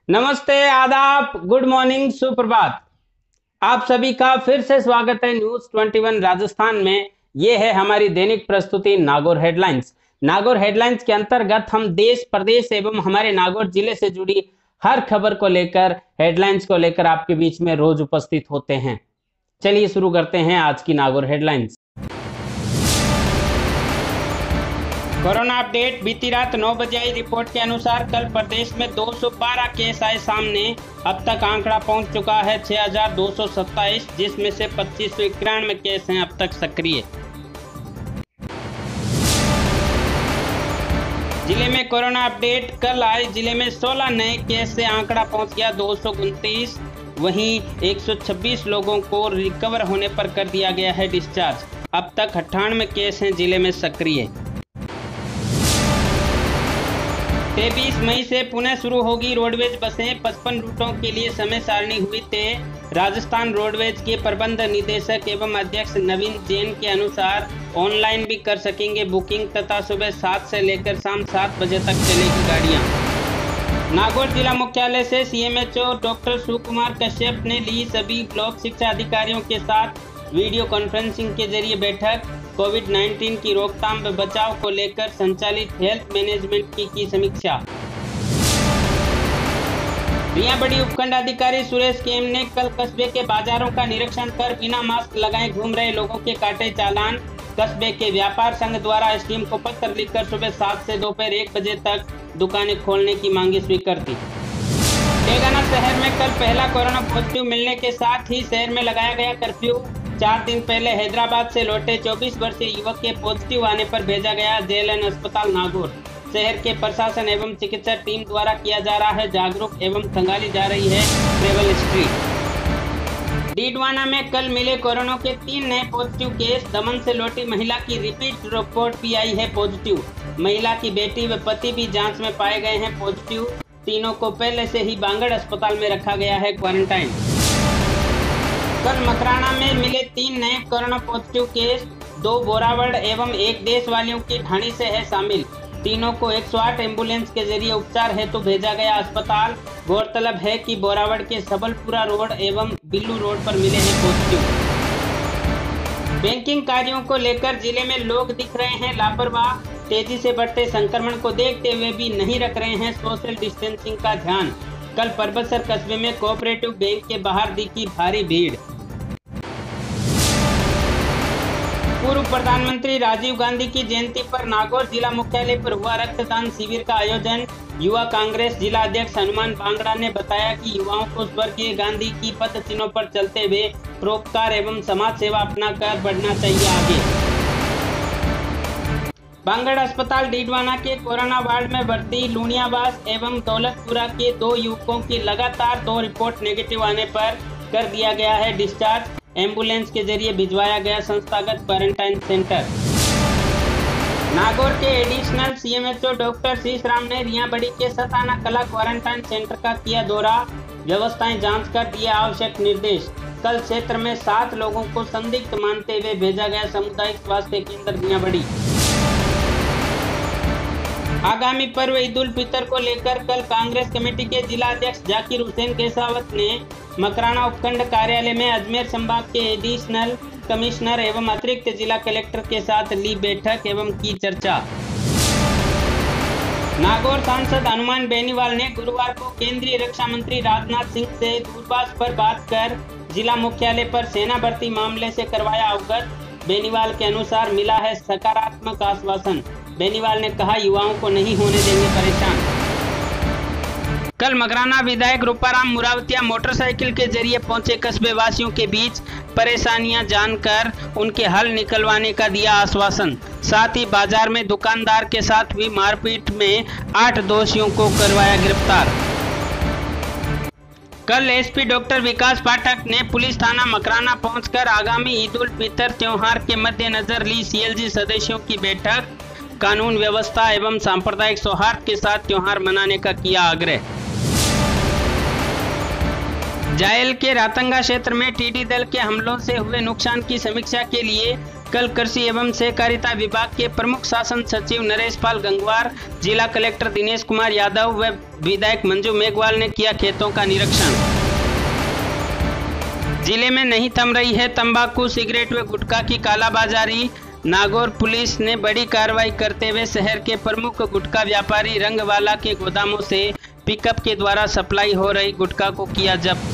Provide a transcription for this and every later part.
नमस्ते, आदाब, good morning, सुप्रभात। आप सभी का फिर से स्वागत है न्यूज 21 राजस्थान में। ये है हमारी दैनिक प्रस्तुति नागौर हेडलाइंस। नागौर हेडलाइंस के अंतर्गत हम देश, प्रदेश एवं हमारे नागौर जिले से जुड़ी हर खबर को लेकर, हेडलाइंस को लेकर आपके बीच में रोज उपस्थित होते हैं। चलिए शुरू करते हैं आज की नागौर हेडलाइंस। Corona update. बीती रात 9 बजे आई रिपोर्ट के अनुसार कल प्रदेश में 212 केस आए सामने। अब तक आंकड़ा पहुंच चुका है 6227, जिसमें से 2591 केस हैं अब तक सक्रिय। जिले में कोरोना अपडेट। कल आए जिले में 16 नए केस से आंकड़ा पहुंच गया 229। वहीं 126 लोगों को रिकवर होने पर कर दिया गया है डिस्चार्ज। अब तक 98 केस हैं जिले में सक्रिय। 23 मई से पुनः शुरू होगी रोडवेज बसें। 55 रूटों के लिए समय सारणी हुई तय। राजस्थान रोडवेज के प्रबंध निदेशक एवं अध्यक्ष नवीन जैन के अनुसार ऑनलाइन भी कर सकेंगे बुकिंग तथा सुबह 7 से लेकर शाम 7 बजे तक चलेगी गाड़ियां। नागौर जिला मुख्यालय से सीएमएचओ डॉक्टर सुकुमार कश्यप ने ली सभी ब्लॉक शिक्षा अधिकारियों के साथ वीडियो कॉन्फ्रेंसिंग के जरिए बैठक। कोविड-19 की रोकथाम व बचाव को लेकर संचालित हेल्थ मैनेजमेंट की समीक्षा। रियाबड़ी उपखंड अधिकारी सुरेश केम ने कल कस्बे के बाजारों का निरीक्षण कर बिना मास्क लगाए घूम रहे लोगों के काटे चालान। कस्बे के व्यापार संघ द्वारा एसडीएम को पत्र लिखकर सुबह 7 से दोपहर 1 बजे तक दुकानें खोलने की मांगी स्वीकृति। तेलंगाना शहर में कल पहला कोरोना पॉजिटिव मिलने के साथ ही शहर में लगाया गया कर्फ्यू। 4 दिन पहले हैदराबाद से लौटे 24 वर्षीय युवक के पॉजिटिव आने पर भेजा गया जेएलएन अस्पताल नागौर। शहर के प्रशासन एवं चिकित्सा टीम द्वारा किया जा रहा है जागरूक एवं खंगाली जा रही है ट्रेवल हिस्ट्री। डीडवाना में कल मिले कोरोना के 3 नए पॉजिटिव केस। दमन से लौटी महिला की रिपीट रिपोर्ट भी आई है पॉजिटिव। महिला की बेटी व पति भी जांच में पाए गए हैं पॉजिटिव। तीनों को पहले से ही बांगड़ अस्पताल में रखा गया है क्वारंटाइन। कल मकराना में मिले 3 नए कोरोना पॉजिटिव केस। 2 बोरावड़ एवं 1 देश वालियों की ढाणी से है शामिल। तीनों को 108 एम्बुलेंस के जरिए उपचार हेतु भेजा गया अस्पताल। गौरतलब है कि बोरावड़ के सबलपुरा रोड एवं बिल्लू रोड पर मिले हैं पॉजिटिव। बैंकिंग कार्यों को लेकर जिले में लोग दिख रहे हैं लापरवाह। तेजी से बढ़ते संक्रमण को देखते हुए भी नहीं रख रहे हैं सोशल डिस्टेंसिंग का ध्यान। कल परबतसर कस्बे में कोऑपरेटिव बैंक के बाहर दिखी भारी भीड़। पूर्व प्रधानमंत्री राजीव गांधी की जयंती पर नागौर जिला मुख्यालय पर हुआ रक्तदान शिविर का आयोजन। युवा कांग्रेस जिला अध्यक्ष हनुमान बांगड़ा ने बताया कि युवाओं को स्वर्गीय गांधी की पथ चिन्हों पर चलते हुए परोपकार एवं समाज सेवा अपनाकर बढ़ना चाहिए आगे। बांगड़ अस्पताल डीडवाना के कोरोना वार्ड में भर्ती लुणियावास एवं दौलतपुरा के 2 युवकों की लगातार 2 रिपोर्ट नेगेटिव आने पर कर दिया गया है डिस्चार्ज। एम्बुलेंस के जरिए भिजवाया गया संस्थागत क्वारंटाइन सेंटर। नागौर के एडिशनल सीएमएचओ डॉक्टर शीश राम ने रियाबड़ी के सताना कला क्वारंटाइन सेंटर का किया दौरा। व्यवस्थाएं जांच कर दिए आवश्यक निर्देश। कल क्षेत्र में 7 लोगों को संदिग्ध मानते हुए भेजा गया सामुदायिक स्वास्थ्य केंद्र रियाबड़ी। आगामी पर्व ईद उल फितर को लेकर कल कांग्रेस कमेटी के जिला अध्यक्ष जाकिर हुसैन केसावत ने मकराना उपखंड कार्यालय में अजमेर संभाग के एडिशनल कमिश्नर एवं अतिरिक्त जिला कलेक्टर के साथ ली बैठक एवं की चर्चा। नागौर सांसद हनुमान बेनीवाल ने गुरुवार को केंद्रीय रक्षा मंत्री राजनाथ सिंह से दूरभाष पर बात कर जिला मुख्यालय पर सेना भर्ती मामले से करवाया अवगत। बेनीवाल के अनुसार मिला है सकारात्मक आश्वासन। बेनीवाल ने कहा युवाओं को नहीं होने देंगे परेशान। कल मकराना विधायक रूपाराम मुरावतिया मोटरसाइकिल के जरिए पहुंचे कस्बे वासियों के बीच परेशानियां जानकर उनके हल निकलवाने का दिया आश्वासन। साथ ही बाजार में दुकानदार के साथ हुई मारपीट में 8 दोषियों को करवाया गिरफ्तार। कल एसपी डॉक्टर विकास पाठक ने पुलिस थाना मकराना पहुंचकर आगामी ईद उल फितर त्योहार के मद्देनजर ली सीएलजी सदस्यों की बैठक। कानून व्यवस्था एवं सांप्रदायिक सौहार्द के साथ त्योहार मनाने का किया आग्रह। जायल के रातंगा क्षेत्र में टिड्डी दल के हमलों से हुए नुकसान की समीक्षा के लिए कल कृषि एवं सहकारिता विभाग के प्रमुख शासन सचिव नरेश पाल गंगवार, जिला कलेक्टर दिनेश कुमार यादव व विधायक मंजू मेघवाल ने किया खेतों का निरीक्षण। जिले में नहीं थम रही है तंबाकू, सिगरेट व गुटखा की कालाबाजारी। नागौर पुलिस ने बड़ी कार्रवाई करते हुए शहर के प्रमुख गुटखा व्यापारी रंगवाला के गोदामों से पिकअप के द्वारा सप्लाई हो रही गुटखा को किया जब्त।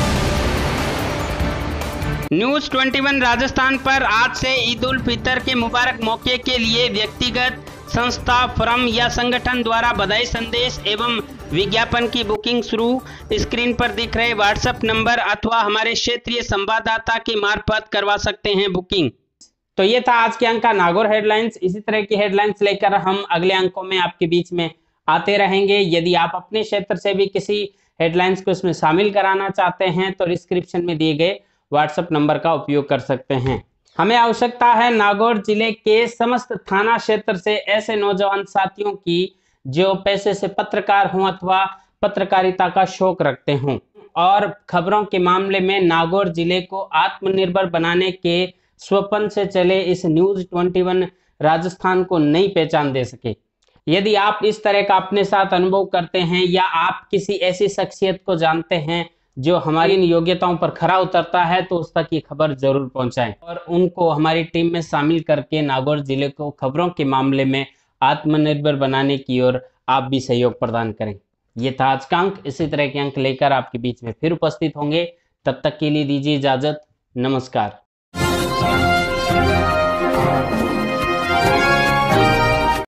न्यूज़ 21 राजस्थान पर आज से ईद उल फितर के मुबारक मौके के लिए व्यक्तिगत, संस्था, फर्म या संगठन द्वारा बधाई संदेश एवं विज्ञापन की बुकिंग शुरू। स्क्रीन पर दिख रहे व्हाट्सएप नंबर अथवा हमारे क्षेत्रीय संवाददाता के मार्फत करवा सकते हैं बुकिंग। तो ये था आज के अंक का नागौर हेडलाइंस। इसी तरह की हेडलाइंस लेकर हम अगले अंकों में आपके बीच में आते रहेंगे। यदि आप अपने क्षेत्र से भी किसी हेडलाइंस को इसमें शामिल कराना चाहते हैं तो डिस्क्रिप्शन में दिए गए व्हाट्सएप नंबर का उपयोग कर सकते हैं। हमें आवश्यकता है नागौर जिले के समस्त थाना क्षेत्र से ऐसे नौजवान साथियों की जो पैसे से पत्रकार हों अथवा पत्रकारिता का शौक रखते हों और खबरों के मामले में नागौर जिले को आत्मनिर्भर बनाने के स्वप्न से चले इस न्यूज़ 21 राजस्थान को नई पहचान दे सके। यदि आप इस तरह का अपने साथ अनुभव करते हैं या आप किसी ऐसी शख्सियत को जानते हैं जो हमारी इन योग्यताओं पर खरा उतरता है तो उस तक ये खबर जरूर पहुंचाएं और उनको हमारी टीम में शामिल करके नागौर जिले को खबरों के मामले में आत्मनिर्भर बनाने की ओर आप भी सहयोग प्रदान करें। ये था आज का अंक। इसी तरह के अंक लेकर आपके बीच में फिर उपस्थित होंगे। तब तक के लिए दीजिए इजाजत। नमस्कार।